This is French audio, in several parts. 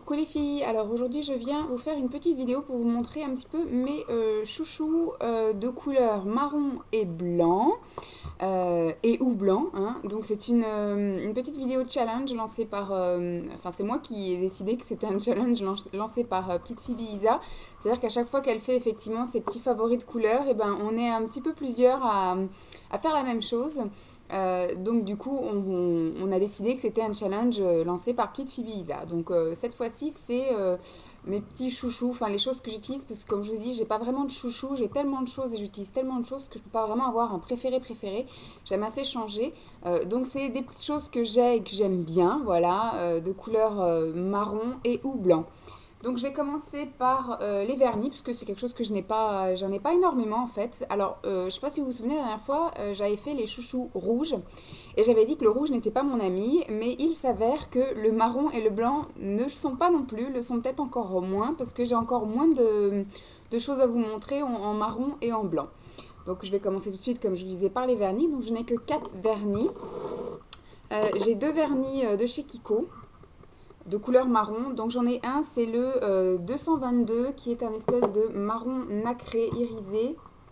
Coucou les filles, alors aujourd'hui je viens vous faire une petite vidéo pour vous montrer un petit peu mes chouchous de couleur marron et blanc et ou blanc, hein. Donc c'est une petite vidéo challenge lancée par, enfin c'est moi qui ai décidé que c'était un challenge lancé par petite Phoebe Isa. C'est-à-dire qu'à chaque fois qu'elle fait effectivement ses petits favoris de couleur, et ben on est un petit peu plusieurs à faire la même chose. Donc du coup, on a décidé que c'était un challenge lancé par petite Phoebe Isa. Donc cette fois-ci, c'est mes petits chouchous, enfin les choses que j'utilise, parce que comme je vous dis, j'ai pas vraiment de chouchous, j'ai tellement de choses et j'utilise tellement de choses que je peux pas vraiment avoir un préféré. J'aime assez changer. Donc c'est des petites choses que j'ai et que j'aime bien, voilà, de couleur marron et ou blanc. Donc je vais commencer par les vernis, puisque c'est quelque chose que j'en ai pas énormément en fait. Alors je ne sais pas si vous vous souvenez, la dernière fois, j'avais fait les chouchous rouges et j'avais dit que le rouge n'était pas mon ami, mais il s'avère que le marron et le blanc ne le sont pas non plus, le sont peut-être encore moins, parce que j'ai encore moins de choses à vous montrer en marron et en blanc. Donc je vais commencer tout de suite, comme je vous disais, par les vernis. Donc je n'ai que 4 vernis. J'ai 2 vernis de chez Kiko de couleur marron. Donc j'en ai un, c'est le 222 qui est un espèce de marron nacré irisé.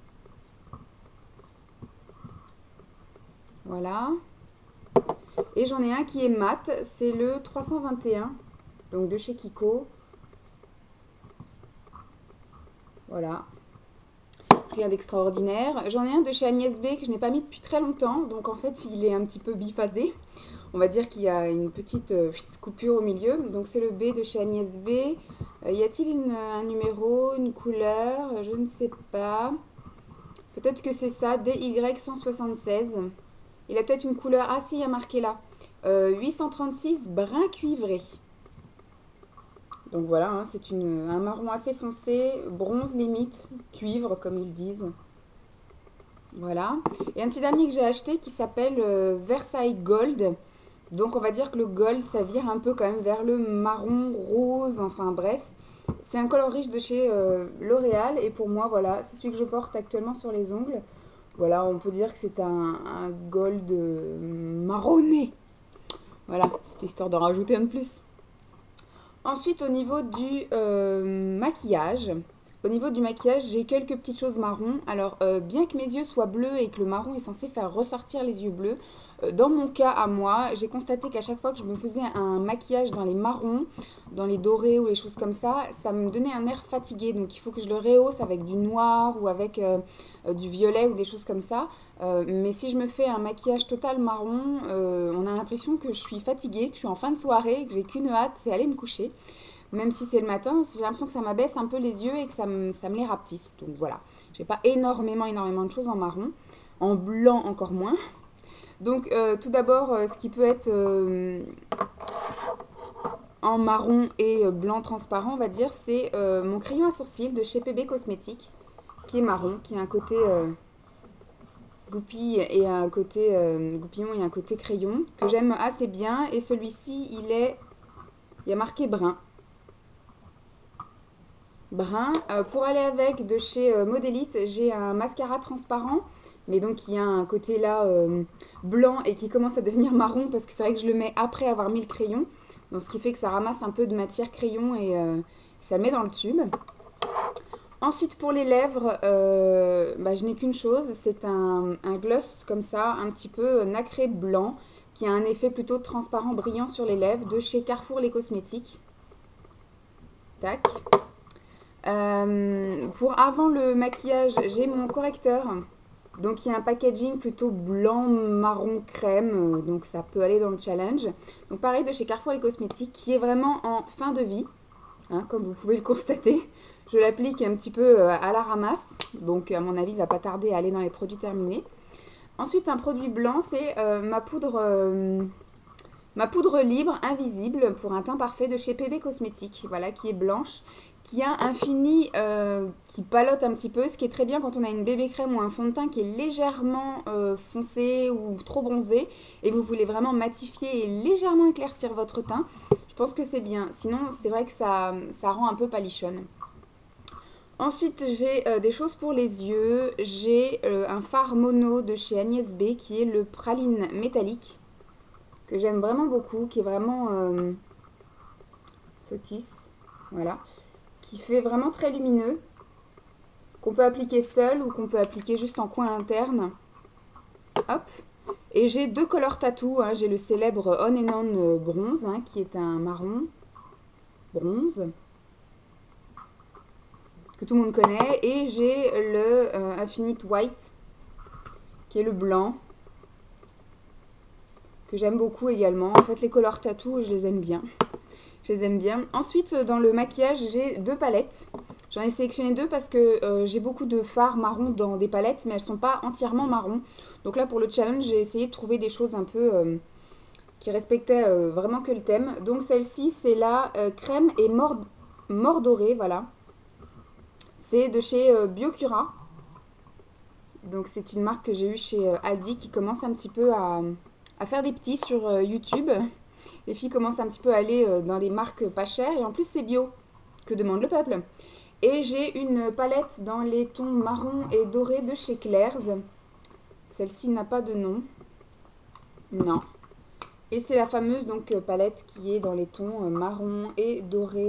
Voilà. Et j'en ai un qui est mat, c'est le 321, donc de chez Kiko. Voilà. Rien d'extraordinaire. J'en ai un de chez Agnès B que je n'ai pas mis depuis très longtemps, donc en fait il est un petit peu biphasé. On va dire qu'il y a une petite coupure au milieu. Donc c'est le B de chez Agnès B. Y a-t-il un numéro, une couleur? Je ne sais pas. Peut-être que c'est ça, DY176. Il a peut-être une couleur... Ah si, il y a marqué là. 836 brun cuivré. Donc voilà, hein, c'est un marron assez foncé, bronze limite, cuivre comme ils disent. Voilà. Et un petit dernier que j'ai acheté qui s'appelle Versailles Gold. Donc on va dire que le gold, ça vire un peu quand même vers le marron, rose, enfin bref. C'est un color riche de chez L'Oréal et pour moi, voilà, c'est celui que je porte actuellement sur les ongles. Voilà, on peut dire que c'est un gold marronné. Voilà, c'était histoire d'en rajouter un de plus. Ensuite, au niveau du maquillage, j'ai quelques petites choses marron. Alors, bien que mes yeux soient bleus et que le marron est censé faire ressortir les yeux bleus, dans mon cas à moi, j'ai constaté qu'à chaque fois que je me faisais un maquillage dans les marrons, dans les dorés ou les choses comme ça me donnait un air fatigué. Donc, il faut que je le rehausse avec du noir ou avec du violet ou des choses comme ça. Mais si je me fais un maquillage total marron, on a l'impression que je suis fatiguée, que je suis en fin de soirée, que j'ai qu'une hâte, c'est aller me coucher. Même si c'est le matin, j'ai l'impression que ça m'abaisse un peu les yeux et que ça me les rapetisse. Donc voilà, j'ai pas énormément de choses en marron. En blanc encore moins. Donc tout d'abord, ce qui peut être en marron et blanc transparent, on va dire, c'est mon crayon à sourcils de chez PB Cosmétiques, qui est marron, qui a un côté goupille et un côté goupillon et un côté crayon, que j'aime assez bien. Et celui-ci, il y a marqué brun. Pour aller avec de chez Modélite, j'ai un mascara transparent, mais donc il y a un côté là blanc et qui commence à devenir marron parce que c'est vrai que je le mets après avoir mis le crayon. Donc ce qui fait que ça ramasse un peu de matière crayon et ça le met dans le tube. Ensuite pour les lèvres, je n'ai qu'une chose, c'est un gloss comme ça, un petit peu nacré blanc, qui a un effet plutôt transparent brillant sur les lèvres de chez Carrefour les cosmétiques. Tac. Pour avant le maquillage, j'ai mon correcteur. Donc il y a un packaging plutôt blanc, marron, crème. Donc ça peut aller dans le challenge. Donc pareil de chez Carrefour les cosmétiques qui est vraiment en fin de vie. Hein, comme vous pouvez le constater. Je l'applique un petit peu à la ramasse. Donc à mon avis il ne va pas tarder à aller dans les produits terminés. Ensuite un produit blanc, c'est ma poudre libre invisible pour un teint parfait de chez PB Cosmétiques. Voilà, qui est blanche, qui a un fini qui palote un petit peu, ce qui est très bien quand on a une bébé crème ou un fond de teint qui est légèrement foncé ou trop bronzé et vous voulez vraiment matifier et légèrement éclaircir votre teint. Je pense que c'est bien. Sinon, c'est vrai que ça rend un peu palichonne. Ensuite, j'ai des choses pour les yeux. J'ai un fard mono de chez Agnès B qui est le praline métallique, que j'aime vraiment beaucoup, qui est vraiment Focus, voilà, qui fait vraiment très lumineux, qu'on peut appliquer seul ou qu'on peut appliquer juste en coin interne. Hop. Et j'ai 2 color tattoo, hein. J'ai le célèbre On and On bronze, hein, qui est un marron bronze, que tout le monde connaît. Et j'ai le Infinite White, qui est le blanc, que j'aime beaucoup également. En fait, les color tattoo, je les aime bien. Je les aime bien. Ensuite, dans le maquillage, j'ai 2 palettes. J'en ai sélectionné 2 parce que j'ai beaucoup de fards marron dans des palettes, mais elles ne sont pas entièrement marron. Donc là, pour le challenge, j'ai essayé de trouver des choses un peu qui respectaient vraiment que le thème. Donc celle-ci, c'est la crème et mort dorée, voilà. C'est de chez Biocura. Donc c'est une marque que j'ai eue chez Aldi qui commence un petit peu à faire des petits sur YouTube. Les filles commencent un petit peu à aller dans les marques pas chères. Et en plus, c'est bio. Que demande le peuple? Et j'ai une palette dans les tons marron et doré de chez Claire's. Celle-ci n'a pas de nom. Non. Et c'est la fameuse donc palette qui est dans les tons marron et doré.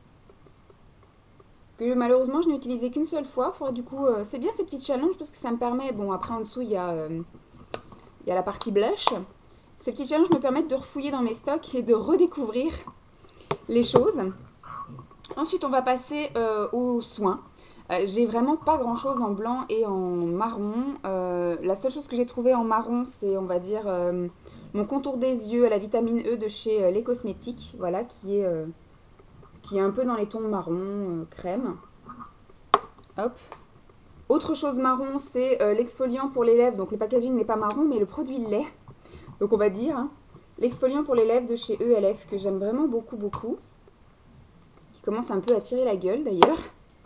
Que malheureusement, je n'ai utilisé qu'une seule fois. Faudrait, du coup, c'est bien ces petits challenges parce que ça me permet... Bon, après, en dessous, il y a la partie blush. Ces petits challenges me permettent de refouiller dans mes stocks et de redécouvrir les choses. Ensuite, on va passer aux soins. J'ai vraiment pas grand chose en blanc et en marron. La seule chose que j'ai trouvée en marron, c'est, on va dire, mon contour des yeux à la vitamine E de chez Les Cosmétiques. Voilà, qui est un peu dans les tons marron, crème. Hop. Autre chose marron, c'est l'exfoliant pour les lèvres. Donc le packaging n'est pas marron, mais le produit l'est. Donc on va dire, hein, l'exfoliant pour les lèvres de chez ELF, que j'aime vraiment beaucoup, beaucoup. Qui commence un peu à tirer la gueule d'ailleurs.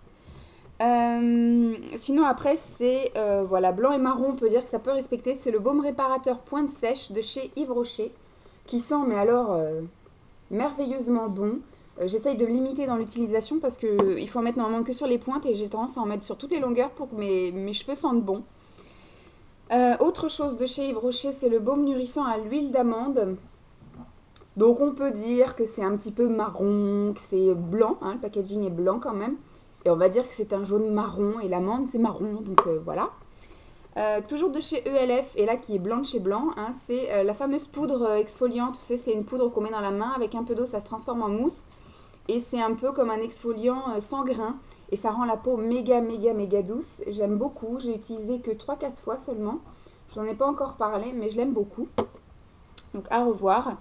Sinon après c'est voilà, blanc et marron, on peut dire que ça peut respecter. C'est le baume réparateur pointe sèche de chez Yves Rocher, qui sent mais alors merveilleusement bon. J'essaye de me limiter dans l'utilisation parce qu'il faut en mettre normalement que sur les pointes et j'ai tendance à en mettre sur toutes les longueurs pour que mes cheveux sentent bon. Autre chose de chez Yves Rocher, c'est le baume nourrissant à l'huile d'amande. Donc on peut dire que c'est un petit peu marron, que c'est blanc, hein, le packaging est blanc quand même. Et on va dire que c'est un jaune marron et l'amande c'est marron, donc voilà. Toujours de chez ELF, et là qui est blanc de chez blanc, hein, c'est la fameuse poudre exfoliante. Tu sais, c'est une poudre qu'on met dans la main, avec un peu d'eau ça se transforme en mousse. Et c'est un peu comme un exfoliant sans grain. Et ça rend la peau méga douce. J'aime beaucoup. J'ai utilisé que 3-4 fois seulement. Je n'en ai pas encore parlé, mais je l'aime beaucoup. Donc à revoir.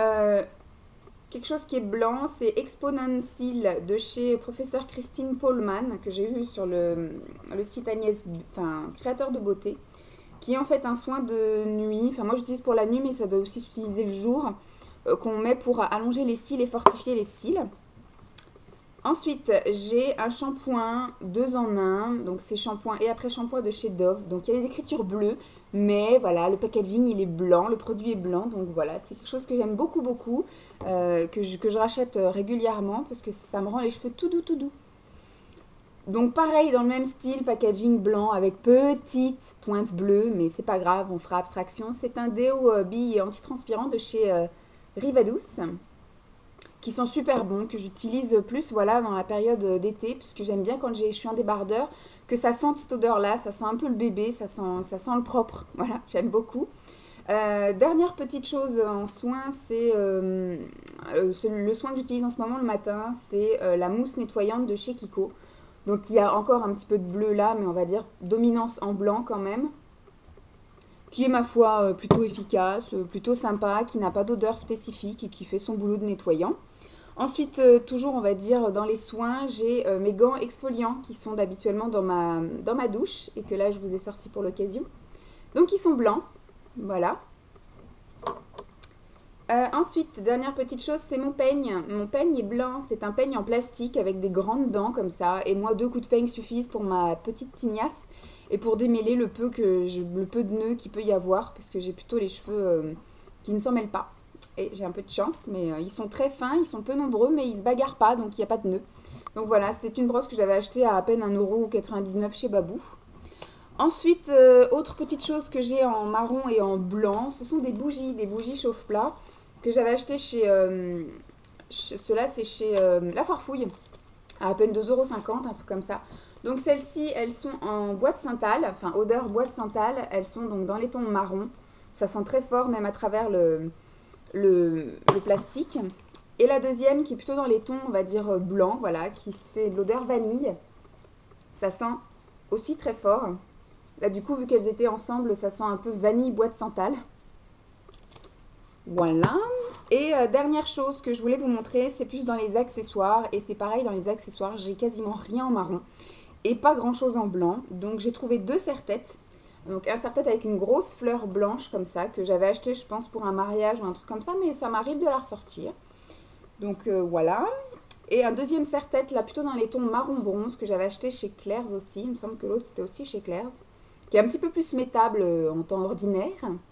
Quelque chose qui est blanc, c'est Exponential de chez Professeur Christine Pohlmann, que j'ai eu sur le site Agnès, enfin créateur de beauté, qui est en fait un soin de nuit. Enfin moi j'utilise pour la nuit, mais ça doit aussi s'utiliser le jour, qu'on met pour allonger les cils et fortifier les cils. Ensuite, j'ai un shampoing 2 en 1, donc c'est shampoing et après shampoing de chez Dove. Donc il y a les écritures bleues, mais voilà, le packaging il est blanc, le produit est blanc, donc voilà, c'est quelque chose que j'aime beaucoup, que je rachète régulièrement parce que ça me rend les cheveux tout doux. Donc pareil, dans le même style, packaging blanc avec petite pointe bleue, mais c'est pas grave, on fera abstraction. C'est un déo bille antitranspirant de chez Rivadouce, qui sont super bons, que j'utilise plus voilà, dans la période d'été, puisque j'aime bien quand je suis un débardeur, que ça sente cette odeur-là, ça sent un peu le bébé, ça sent le propre, voilà, j'aime beaucoup. Dernière petite chose en soin, c'est le soin que j'utilise en ce moment le matin, c'est la mousse nettoyante de chez Kiko. Donc il y a encore un petit peu de bleu là, mais on va dire dominance en blanc quand même, qui est ma foi plutôt efficace, plutôt sympa, qui n'a pas d'odeur spécifique et qui fait son boulot de nettoyant. Ensuite, toujours on va dire dans les soins, j'ai mes gants exfoliants qui sont habituellement dans ma douche et que là je vous ai sorti pour l'occasion. Donc ils sont blancs, voilà. Ensuite, dernière petite chose, c'est mon peigne. Mon peigne est blanc, c'est un peigne en plastique avec des grandes dents comme ça. Et moi, 2 coups de peigne suffisent pour ma petite tignasse et pour démêler le peu de nœuds qu'il peut y avoir, parce que j'ai plutôt les cheveux qui ne s'en mêlent pas. Et j'ai un peu de chance, mais ils sont très fins, ils sont peu nombreux, mais ils se bagarrent pas, donc il n'y a pas de nœuds. Donc voilà, c'est une brosse que j'avais achetée à peine 1,99 € chez Babou. Ensuite, autre petite chose que j'ai en marron et en blanc, ce sont des bougies chauffe-plat que j'avais achetées chez Ceux-là, c'est chez La Farfouille, à peine 2,50 €, un truc comme ça. Donc celles-ci, elles sont en bois de Santal, enfin odeur bois de Santal. Elles sont donc dans les tons marron. Ça sent très fort, même à travers le plastique. Et la deuxième, qui est plutôt dans les tons, on va dire blanc, voilà, qui c'est de l'odeur vanille. Ça sent aussi très fort. Là, du coup, vu qu'elles étaient ensemble, ça sent un peu vanille bois de Santal. Voilà. Et dernière chose que je voulais vous montrer, c'est plus dans les accessoires. Et c'est pareil, dans les accessoires, j'ai quasiment rien en marron et pas grand chose en blanc. Donc j'ai trouvé deux serre-têtes. Donc un serre-tête avec une grosse fleur blanche comme ça, que j'avais acheté je pense pour un mariage ou un truc comme ça, mais ça m'arrive de la ressortir. Donc voilà. Et un deuxième serre-tête là plutôt dans les tons marron bronze que j'avais acheté chez Claire's aussi. Il me semble que l'autre c'était aussi chez Claire's. Qui est un petit peu plus métable en temps ordinaire.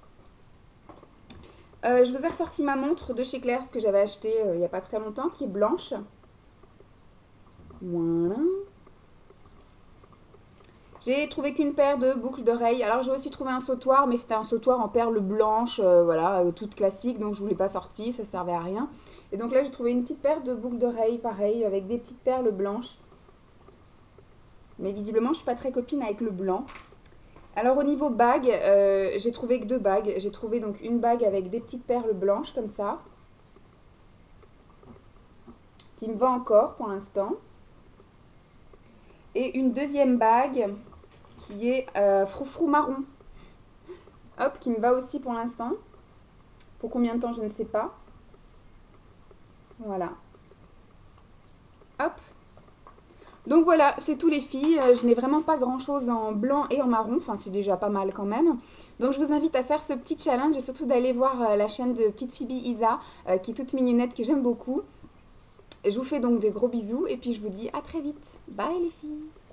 Je vous ai ressorti ma montre de chez Claire's que j'avais achetée il n'y a pas très longtemps, qui est blanche. Voilà. J'ai trouvé qu'une paire de boucles d'oreilles. Alors j'ai aussi trouvé un sautoir, mais c'était un sautoir en perles blanches, voilà, toute classique, donc je ne l'ai pas sorti, ça servait à rien. Et donc là j'ai trouvé une petite paire de boucles d'oreilles, pareil, avec des petites perles blanches. Mais visiblement je ne suis pas très copine avec le blanc. Alors au niveau bague, j'ai trouvé que deux bagues. J'ai trouvé donc une bague avec des petites perles blanches comme ça, qui me va encore pour l'instant. Et une deuxième bague qui est froufrou marron. Hop, qui me va aussi pour l'instant. Pour combien de temps, je ne sais pas. Voilà. Hop. Donc voilà, c'est tout les filles. Je n'ai vraiment pas grand chose en blanc et en marron. Enfin, c'est déjà pas mal quand même. Donc je vous invite à faire ce petit challenge et surtout d'aller voir la chaîne de petite Phoebe Isa, qui est toute mignonnette, que j'aime beaucoup. Je vous fais donc des gros bisous et puis je vous dis à très vite. Bye les filles!